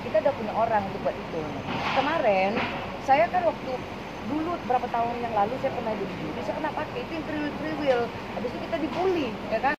kita udah punya orang untuk buat itu. Kemarin saya kan waktu dulu berapa tahun yang lalu saya pernah jadi juri, saya pernah pakai itu yang kriwil, habis itu kita dibully, ya kan?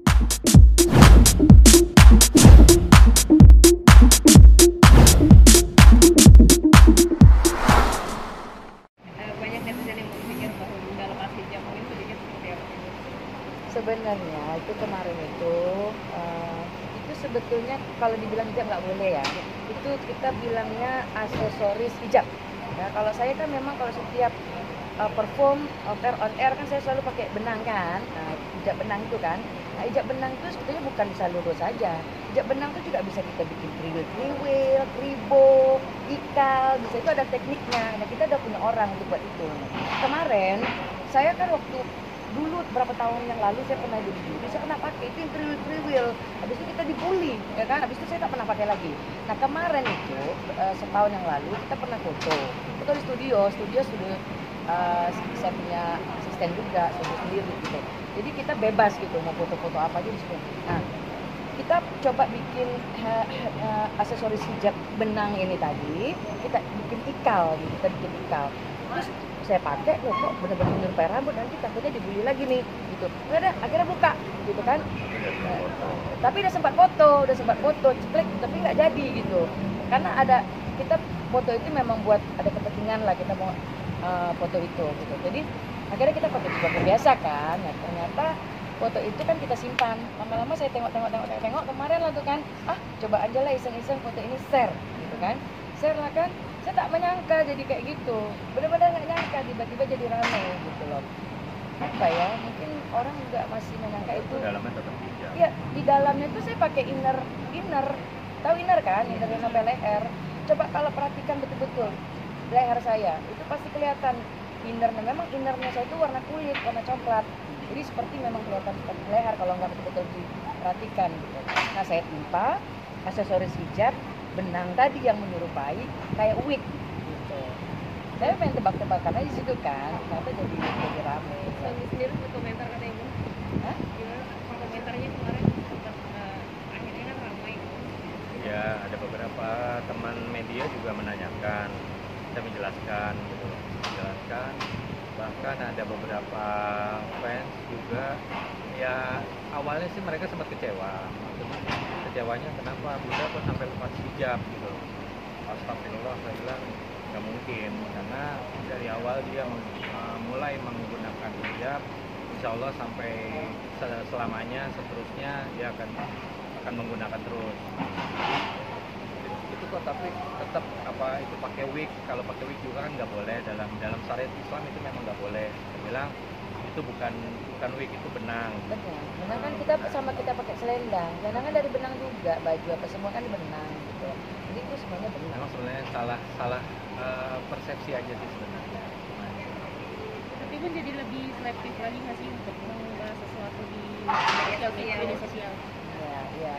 Banyak netizen yang berpikir bahwa Bunda lepas hijab, mungkin sedikit seperti apa? Sebenarnya itu kemarin itu sebetulnya kalau dibilang hijab nggak boleh ya. Itu kita bilangnya aksesoris hijab. Ya, kalau saya kan memang kalau setiap perform on air kan saya selalu pakai benang kan. Nah, hijab benang itu kan. Nah, hijab benang itu sebetulnya bukan bisa lurus saja. Hijab benang itu juga bisa kita bikin kriwil-kriwil, kribo, ikal, bisa itu ada tekniknya. Nah, kita udah punya orang untuk buat itu. Kemarin saya kan waktu dulu berapa tahun yang lalu saya pernah jadi juri, saya pernah pakai itu yang kriwil, habis itu kita dibully, ya kan, habis itu saya tak pernah pakai lagi. Nah kemarin itu setahun yang lalu kita pernah foto di studio saya punya asisten juga, studio sendiri gitu, jadi kita bebas gitu mau foto-foto apa aja di situ. Nah kita coba bikin aksesoris hijab benang ini tadi, kita bikin ikal gitu, terus saya pakai loh kok bener-bener menyerupai rambut, nanti takutnya dibully lagi nih gitu. Udah akhirnya buka gitu kan. Tapi udah sempat foto ceklek tapi nggak jadi gitu, karena ada kita foto itu memang buat ada kepentingan lah, kita mau foto itu gitu. Jadi akhirnya kita pakai sebagai biasa kan. Nah ternyata foto itu kan kita simpan, lama-lama saya tengok kemarin lah tuh kan, coba aja lah iseng-iseng foto ini share gitu kan, share lah kan. Saya tak menyangka jadi kayak gitu, benar-benar nggak nyangka, tiba-tiba jadi rame gitu loh. Apa ya, mungkin orang juga masih menyangka itu dalamnya tetap hijab. Iya, di dalamnya tuh saya pakai inner, tahu inner kan, inner yang sampai leher. Coba kalau perhatikan betul-betul leher saya, itu pasti kelihatan innernya. Memang innernya saya itu warna kulit, warna coklat. Jadi seperti memang kelihatan seperti leher kalau nggak betul-betul diperhatikan gitu. Nah saya timpa aksesoris hijab benang tadi yang menyerupai kayak wig gitu. Saya pengen tebak-tebakan aja di situ kan, ternyata jadi rame. Suami sendiri berkomentar kata ibu? Hah? Gimana komentarnya kemarin? Akhirnya kan ramai. Ya ada beberapa teman media juga menanyakan, kita menjelaskan gitu, bahkan ada beberapa fans juga ya awalnya sih mereka sempat kecewa. Maksudnya kecewanya kenapa Bunda kok sampai lepas hijab gitu. Astagfirullah, saya bilang nggak mungkin, karena dari awal dia mulai menggunakan hijab, insya Allah sampai selamanya seterusnya dia akan menggunakan terus. Itu kok, tapi tetap itu pakai wig. Kalau pakai wig juga kan nggak boleh, dalam syariat Islam itu memang nggak boleh. Dia bilang itu bukan wig, itu benang. Benar, benang kan kita pakai selendang kan dari benang juga, baju apa semua kan benang gitu. Jadi itu semuanya benang. Memang sebenarnya salah persepsi aja sih sebenarnya. Tapi pun jadi lebih selektif lagi nggak sih untuk membahas sesuatu di media sosial? Ya.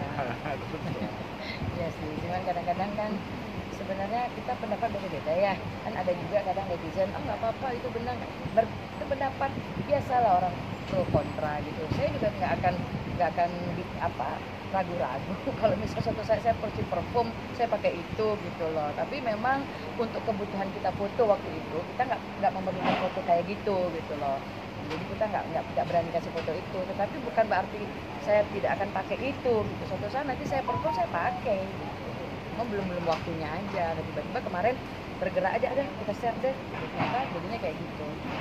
Iya sih, cuman kadang-kadang kan sebenarnya kita pendapat beda-beda ya. Kan ada juga kadang netizen, nggak apa-apa itu benang. Berpendapat biasalah orang pro kontra gitu. Saya juga nggak akan ragu-ragu kalau misalnya suatu saat saya perform saya pakai itu gitu loh. Tapi memang untuk kebutuhan kita foto waktu itu kita nggak memerlukan foto kayak gitu loh. Jadi kita nggak berani kasih foto itu, tetapi bukan berarti saya tidak akan pakai itu gitu. Suatu saat nanti saya perform saya pakai gitu. Belum waktunya aja. Dan tiba-tiba kemarin bergerak aja, kita share deh, ternyata jadinya kayak gitu.